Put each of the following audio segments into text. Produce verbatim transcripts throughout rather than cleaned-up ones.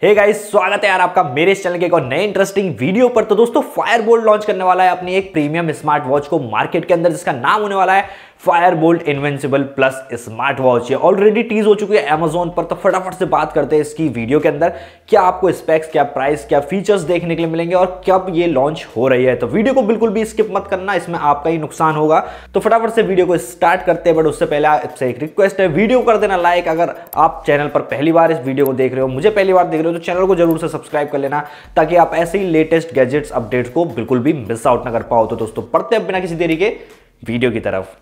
Hey guys, स्वागत है यार आपका मेरे इस चैनल के एक और नए इंटरेस्टिंग वीडियो पर। तो दोस्तों, फायरबोल्ट लॉन्च करने वाला है अपनी एक प्रीमियम स्मार्ट वॉच को मार्केट के अंदर, जिसका नाम होने वाला है Fireboltt invincible plus smart watch. ये ऑलरेडी टीज हो चुकी है अमेजोन पर। तो फटाफट से बात करते हैं इसकी वीडियो के अंदर, क्या आपको स्पेक्स, क्या प्राइस, क्या फीचर्स देखने के लिए मिलेंगे और कब ये लॉन्च हो रही है। तो वीडियो को बिल्कुल भी स्किप मत करना, इसमें आपका ही नुकसान होगा। तो फटाफट से वीडियो को स्टार्ट करते हैं, बट उससे पहले आपसे एक रिक्वेस्ट है, वीडियो कर देना लाइक। अगर आप चैनल पर पहली बार इस वीडियो को देख रहे हो, मुझे पहली बार देख रहे हो, तो चैनल को जरूर से सब्सक्राइब कर लेना, ताकि आप ऐसे ही लेटेस्ट गैजेट्स अपडेट्स को बिल्कुल भी मिस आउट ना कर पाओ। तो दोस्तों, पढ़ते हैं बिना किसी देरी के वीडियो की तरफ।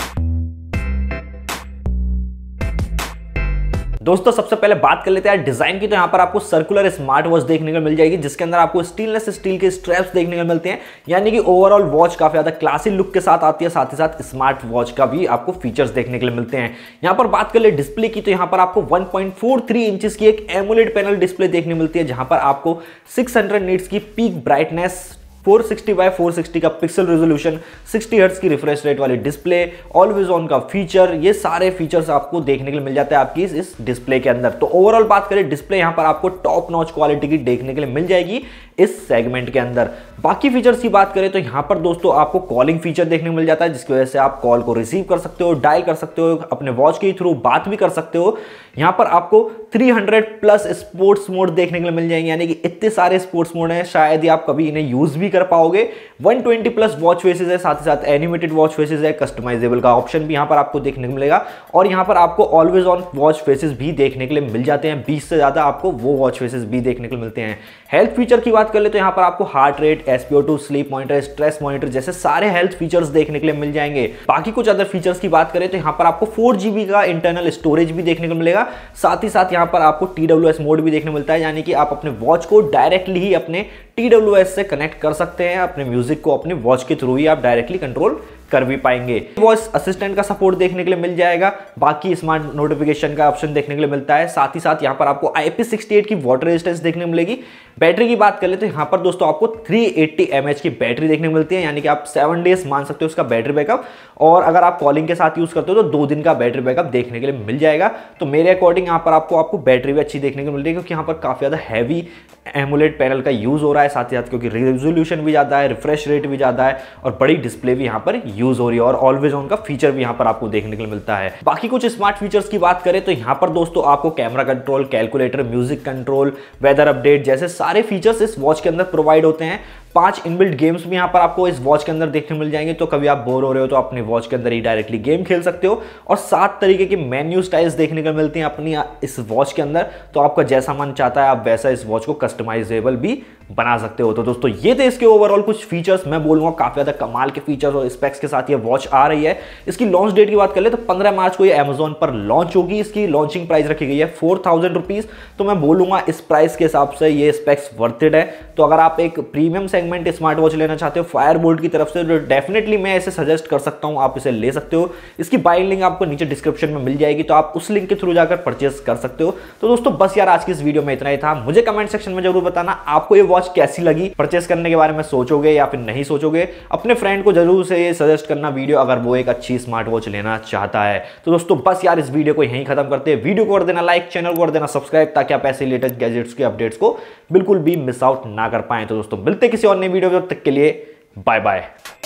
दोस्तों, सबसे पहले बात कर लेते हैं डिजाइन की। तो यहां पर आपको सर्कुलर स्मार्ट वॉच देखने को मिल जाएगी, जिसके अंदर आपको स्टेनलेस स्टील के स्ट्रैप्स देखने को मिलते हैं, यानी कि ओवरऑल वॉच काफी ज्यादा क्लासी लुक के साथ आती है। साथ ही साथ स्मार्ट वॉच का भी आपको फीचर्स देखने के लिए मिलते हैं। यहां पर बात कर ले डिस्प्ले की, तो यहां पर आपको one point four three inches की एक एमोलेड पैनल डिस्प्ले देखने मिलती है, जहां पर आपको सिक्स हंड्रेड निट्स की peak brightness, four sixty by four sixty का पिक्सल रेजोल्यूशन, सिक्सटी हर्ट्ज की रिफ्रेश रेट वाली डिस्प्ले, ऑलवेज ऑन का फीचर, ये सारे फीचर्स आपको देखने के लिए मिल जाते हैं आपकी इस डिस्प्ले के अंदर। तो ओवरऑल बात करें डिस्प्ले, यहां पर आपको टॉप नॉच क्वालिटी की देखने के लिए मिल जाएगी इस सेगमेंट के अंदर। बाकी फीचर्स की बात करें तो यहां पर दोस्तों आपको कॉलिंग फीचर देखने को मिल जाता है, जिसकी वजह से आप कॉल को रिसीव कर सकते हो, डायल कर सकते हो, अपने वॉच के थ्रू बात भी कर सकते हो। यहां पर आपको three hundred plus sports mode देखने के लिए मिल जाएंगे, यानी कि इतने सारे स्पोर्ट्स मोड हैं, शायद ही आप कभी इन्हें यूज भी कर पाओगे। One twenty plus watch faces है, साथ ही साथ एनिमेटेड वॉच फेसेस है, कस्टमाइजेबल का ऑप्शन भी यहां पर आपको देखने को मिलेगा, और यहां पर आपको ऑलवेज ऑन वॉच फेसेस भी देखने के लिए मिल जाते हैं। बीस से ज्यादा आपको वो वॉच फेसेस भी देखने को मिलते हैं। हेल्थ फीचर की बात कर ले तो यहां पर आपको heart rate, S P O two, sleep monitor, stress monitor जैसे सारे हेल्थ फीचर्स देखने के लिए मिल जाएंगे। बाकी कुछ अदर फीचर्स की बात करें तो यहां पर आपको फोर जीबी का इंटरनल स्टोरेज भी देखने को मिलेगा। साथ ही साथ यहां पर आपको टी डब्ल्यू एस मोड भी देखने को मिलता है, यानी कि आप अपने वॉच को डायरेक्टली ही अपने टी डब्ल्यू एस से कनेक्ट कर सकते हैं। अपने म्यूजिक को अपने वॉच के थ्रू ही आप डायरेक्टली कंट्रोल कर भी पाएंगे। वॉइस असिस्टेंट का सपोर्ट देखने के लिए मिल जाएगा। बाकी स्मार्ट नोटिफिकेशन का ऑप्शन देखने के लिए मिलता है। साथ ही साथ यहां पर आपको आई पी सिक्सटी एट की वाटर रेजिस्टेंस देखने को मिलेगी। बैटरी की बात कर ले तो यहां पर दोस्तों आपको थ्री एटी एम एच की बैटरी देखने को मिलती है, यानी कि आप सेवन डेज मान सकते हो उसका बैटरी बैकअप, और अगर आप कॉलिंग के साथ यूज करते हो तो दो दिन का बैटरी बैकअप देखने के लिए मिल जाएगा। तो मेरे अकॉर्डिंग यहां पर आपको आपको बैटरी भी अच्छी देखने को मिल रही है, क्योंकि यहां पर काफी ज्यादा हैवी एमोलेड पैनल का यूज हो रहा है। साथ ही साथ क्योंकि रेजोल्यूशन भी ज्यादा है, रिफ्रेश रेट भी ज्यादा है, और बड़ी डिस्प्ले भी यहां पर यूज हो रही है, और ऑलवेज ऑन का फीचर भी यहां पर आपको देखने के लिए मिलता है। बाकी कुछ स्मार्ट फीचर्स की बात करें तो यहां पर दोस्तों आपको camera control, calculator, music control, weather update जैसे सारे फीचर्स इस वॉच के अंदर प्रोवाइड होते हैं। पांच इनबिल्ट गेम्स भी यहां पर आपको इस वॉच के अंदर देखने मिल जाएंगे, तो कभी आप बोर हो रहे हो तो अपने वॉच के अंदर ही डायरेक्टली गेम खेल सकते हो। और सात तरीके के मेन्यू स्टाइल्स देखने को मिलती हैं अपनी इस वॉच के अंदर, तो आपका जैसा मन चाहता है आप वैसा इस वॉच को कस्टमाइजेबल भी बना सकते हो। तो दोस्तों, ये थे इसके ओवरऑल कुछ फीचर्स। मैं बोलूंगा काफी ज्यादा कमाल के फीचर्स और स्पेक्स के साथ ये वॉच आ रही है। इसकी लॉन्च डेट की बात कर ले तो पंद्रह मार्च को ये अमेजोन पर लॉन्च होगी। इसकी लॉन्चिंग प्राइस रखी गई है फोर थाउजेंड रुपीज। तो मैं बोलूंगा इस प्राइस के हिसाब से ये स्पेक्स वर्थ इट है। तो अगर आप एक प्रीमियम सेगमेंट स्मार्ट वॉच लेना चाहते हो फायरबोल्ट की तरफ से, तो डेफिनेटली मैं इसे सजेस्ट कर सकता हूं, आप इसे ले सकते हो। इसकी बाइंग लिंक आपको नीचे डिस्क्रिप्शन में मिल जाएगी, तो आप उस लिंक के थ्रू जाकर परचेस कर सकते हो। तो दोस्तों, बस यार आज की इस वीडियो में इतना ही था। मुझे कमेंट सेक्शन में जरूर बताना आपको ये वॉच कैसी लगी, परचेस करने के बारे में सोचोगे या फिर नहीं सोचोगे। अपने फ्रेंड को जरूर से ये सजेस्ट करना वीडियो, अगर वो एक अच्छी स्मार्ट वॉच लेना चाहता है। तो दोस्तों, बस यार इस वीडियो को यहीं खत्म करते हैं। वीडियो को कर देना लाइक, चैनल को कर देना सब्सक्राइब, ताकि आप ऐसे लेटेस्ट गैजेट्स के अपडेट्स को बिल्कुल भी मिस आउट ना कर पाए। तो दोस्तों, मिलते किसी और नई वीडियो में, तब तक के लिए बाय बाय।